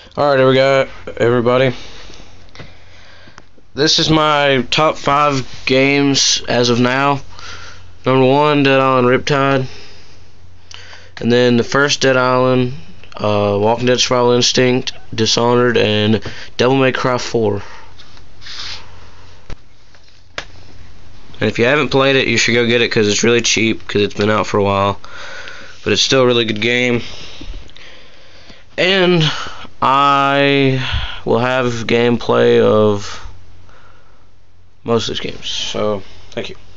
Alright, here we go, everybody. This is my top 5 games as of now. Number 1, Dead Island Riptide. And then the first Dead Island, Walking Dead Survival Instinct, Dishonored, and Devil May Cry 4. And if you haven't played it, you should go get it because it's really cheap because it's been out for a while. But it's still a really good game. And I will have gameplay of most of these games. So, thank you.